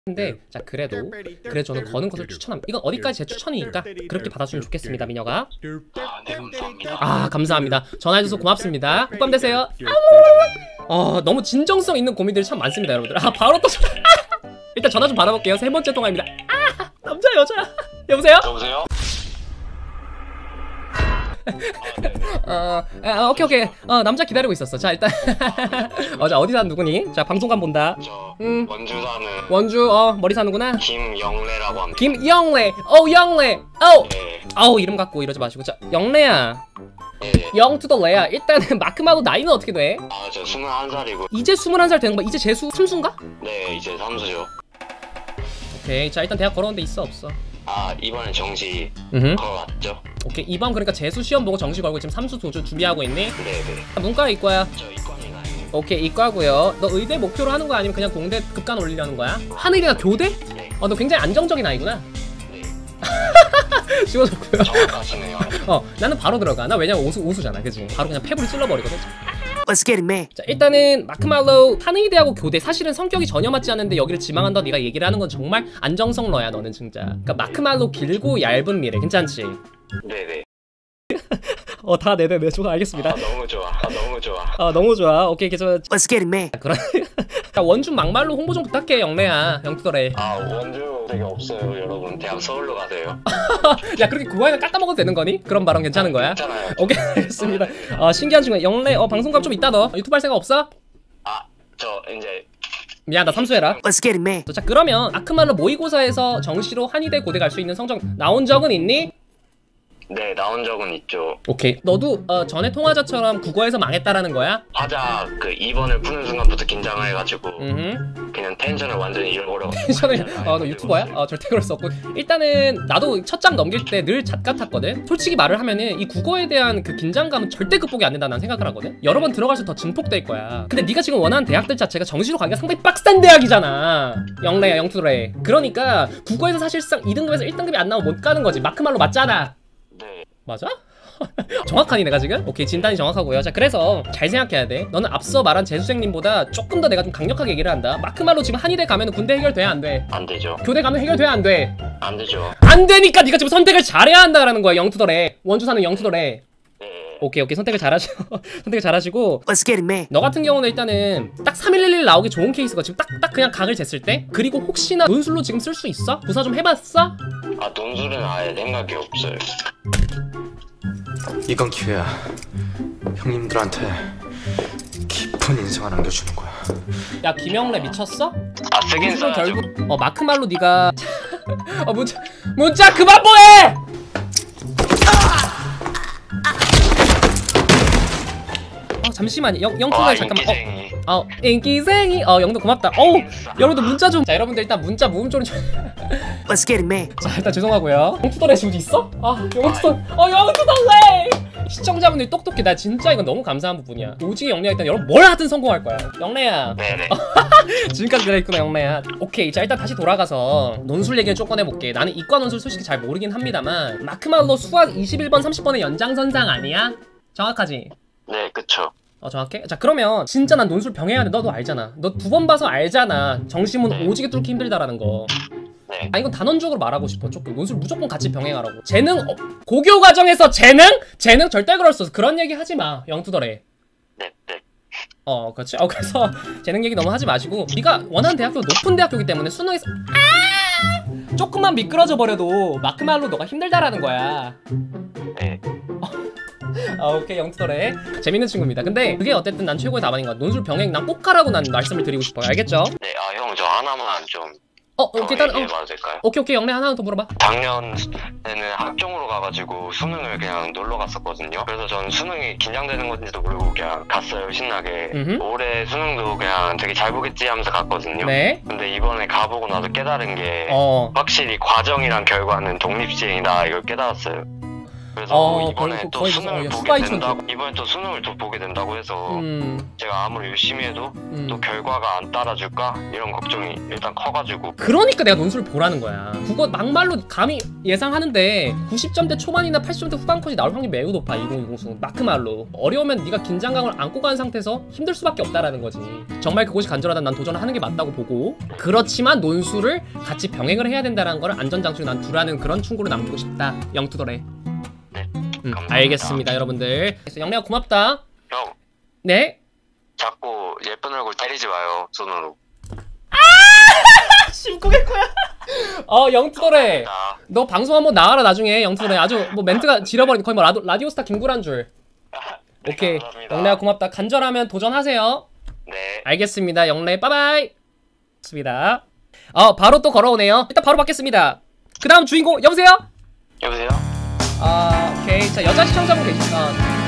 근데 자 그래도 저는 거는 것을 추천합니다. 이건 어디까지 제 추천이니까 그렇게 받아주면 좋겠습니다, 미녀가. 네, 감사합니다. 아 감사합니다. 전화해줘서 고맙습니다. 굿밤 되세요. 너무 진정성 있는 고민들이 참 많습니다, 여러분들. 바로 또 전화. 일단 전화 좀 받아볼게요. 세 번째 통화입니다. 남자 여자. 여보세요? 여보세요? 오케이. 남자 기다리고 있었어. 자 일단 자 어디 사는 누구니? 자 방송관 본다. 저 원주 사는 원주 머리 사는구나. 김영래라고 합니다. 김영래. 영래. 네. 이름 갖고 이러지 마시고. 자 영래야. 네. 영투더레야. 일단은 마크마도 나이는 어떻게 돼? 저 21살이고. 이제 21살 되는 거야? 이제 재수 3수인가? 네, 이제 3수죠. 오케이. 자 일단 대학 걸어오는데 있어 없어? 이번에 정시 걸어왔죠. 오케이. 이번 그러니까 재수 시험 보고 정시 걸고 지금 3수 도주 준비하고 있니? 네네. 문과 이과야? 저 이과입니다. 오케이 이과고요. 너 의대 목표로 하는 거야? 아니면 그냥 공대 급간 올리려는 거야? 하늘이가 교대? 네. 너 굉장히 안정적인 아이구나. 네. 쉬워졌고요. 정확하시네요. 나는 바로 들어가. 나 왜냐면 오수잖아, 그치? 바로 그냥 폐부를 찔러버리거든. Let's get it, man. 자 일단은 마크 말로우 하느이대하고 교대 사실은 성격이 전혀 맞지 않는데 여기를 지망한다 네가 얘기를 하는 건 정말 안정성러야 너는 진짜. 그러니까 마크 말로우 길고 얇은 미래 괜찮지? 네네. 다 네네네 좋아 알겠습니다. 너무 좋아. 너무 좋아. 너무 좋아. 오케이 계속. Let's get it, man. 그럼 자 원주 막말로 홍보 좀 부탁해 영래야. 영투더래. 원주 되게 없어요, 여러분. 대학 서울로 가세요. 야 그렇게 구화에는 깎아먹어도 되는 거니? 그런 발언 괜찮은 거야? 괜찮아요. 오케이 알겠습니다. 신기한 친구야. 영래 방송감 좀 있다 너. 유튜브 할 생각 없어? 저 이제 미안 나 삼수해라. Let's get it, man. 자 그러면 아크말로 모의고사에서 정시로 한의대 고대 갈 수 있는 성적 나온 적은 있니? 네, 나온 적은 있죠. 오케이. 너도 전에 통화자처럼 국어에서 망했다라는 거야? 화자 2번을 푸는 순간부터 긴장을 해가지고 그냥 텐션을 완전히 잃어버려가지고. 텐션을 너 유튜버야? 절대 그럴 수 없고. 일단은 나도 첫 장 넘길 때 늘 잣 같았거든. 솔직히 말을 하면은 이 국어에 대한 그 긴장감은 절대 극복이 안 된다 난 생각을 하거든. 여러 번 들어갈수록 더 증폭될 거야. 근데 네가 지금 원하는 대학들 자체가 정시로 가기가 상당히 빡센 대학이잖아. 영래야 영투더래. 그러니까 국어에서 사실상 2등급에서 1등급이 안 나오면 못 가는 거지. 마크말로 맞잖아. 네. 맞아? 정확하니 내가 지금? 오케이 진단이 정확하고요. 자 그래서 잘 생각해야 돼. 너는 앞서 말한 재수생님보다 조금 더 내가 좀 강력하게 얘기를 한다. 마크말로 지금 한의대 가면 군대 해결돼 안 돼? 안 되죠. 교대 가면 해결돼 안 돼? 안 되죠. 안 되니까 네가 지금 선택을 잘해야 한다라는 거야. 영투더래. 원주 사는 영투더래. 네. 오케이 선택을 잘하시고 선택을 잘하시고. Let's get it, man. 너 같은 경우는 일단은 딱 3111 나오기 좋은 케이스가 지금 딱 그냥 각을 쟀을 때. 그리고 혹시나 논술로 지금 쓸 수 있어? 부사 좀 해봤어? 논술은 아예 생각이 없어요. 이건 기회야. 형님들한테 깊은 인상을 남겨주는 거야. 야 김영래 미쳤어? 쓰긴 논술은 써야죠. 결국 마크말로 네가 문자 그만 보해! 잠시만요. 영투가 잠깐만. 인기쟁이. 인기쟁이. 영도 고맙다. 여러분들 문자 좀. 자 여러분들 일단 문자 모음 좀. Let's get it, man. 자 일단 죄송하고요. 영투더래 지금 있어? 영투더래. 시청자분들이 똑똑해. 나 진짜 이건 너무 감사한 부분이야. 오지게 영래야 일단 여러분 뭘 하든 성공할 거야. 영래야. 네네. 지금까지 그래 있구나 영래야. 오케이 자 일단 다시 돌아가서 논술 얘기를 좀 꺼내볼게. 나는 이과 논술 솔직히 잘 모르긴 합니다만 마크말로 수학 21번 30번의 연장선상 아니야? 정확하지? 네, 그쵸. 정확해? 자 그러면 진짜 난 논술 병해야 돼. 너도 알잖아. 너 2번 봐서 알잖아. 정시문 네. 오지게 뚫기 힘들다라는 거. 네. 이건 단언적으로 말하고 싶어. 조금 논술 무조건 같이 병행하라고. 재능 고교 과정에서 재능 절대 그럴 수 없어. 그런 얘기 하지 마. 영투더래. 네. 그렇지. 그래서 재능 얘기 너무 하지 마시고 네가 원하는 대학교가 높은 대학교이기 때문에 수능에서 조금만 미끄러져 버려도 마크말로 너가 힘들다라는 거야. 네. 오케이 영투더래. 재밌는 친구입니다. 근데 그게 어쨌든 난 최고의 답안인 거야. 논술 병행 난 꼭 하라고 난 말씀을 드리고 싶어요. 알겠죠? 네, 형 저 하나만 좀 일단 얘기해봐도 될까요? 오케이 영래 하나 더 물어봐. 작년에는 학종으로 가가지고 수능을 그냥 놀러 갔었거든요. 그래서 전 수능이 긴장되는 건지도 모르고 그냥 갔어요, 신나게. 올해 수능도 그냥 되게 잘 보겠지 하면서 갔거든요. 네. 근데 이번에 가보고 나서 깨달은 게 어. 확실히 과정이랑 결과는 독립시행이다 이걸 깨달았어요. 그래서 이번에 거의- 또 거의 수능을 보게 후바이 된다고 이번에 또 수능을 또 보게 된다고 해서 제가 아무리 열심히 해도 또 결과가 안 따라줄까 이런 걱정이 일단 커가지고. 그러니까 내가 논술을 보라는 거야. 국어 막말로 감히 예상하는데 90점대 초반이나 80점대 후반컷이 나올 확률이 매우 높아. 2020 마크말로. 어려우면 네가 긴장감을 안고 간 상태에서 힘들 수밖에 없다라는 거지. 정말 그곳이 간절하다면 난 도전을 하는 게 맞다고 보고, 그렇지만 논술을 같이 병행을 해야 된다는 걸 안전장치로 난 두라는 그런 충고를 남기고 싶다. 영투더래. 네, 감사합니다. 알겠습니다 여러분들. 그래서 영래야 고맙다. 형 네? 자꾸 예쁜 얼굴 때리지 마요 손으로. 심쿵했구야. 영투더래. 너 방송 한번 나와라 나중에. 영투더래 아주 뭐 멘트가 지려버린 거의 뭐 라디오스타 김구란 줄. 네, 오케이. 감사합니다. 영래야 고맙다. 간절하면 도전하세요. 네. 알겠습니다. 영래 빠바이. 좋습니다. 바로 또 걸어오네요. 일단 바로 받겠습니다. 그 다음 주인공 여보세요? 여보세요? 오케이. 자 여자 시청자분 계십니다.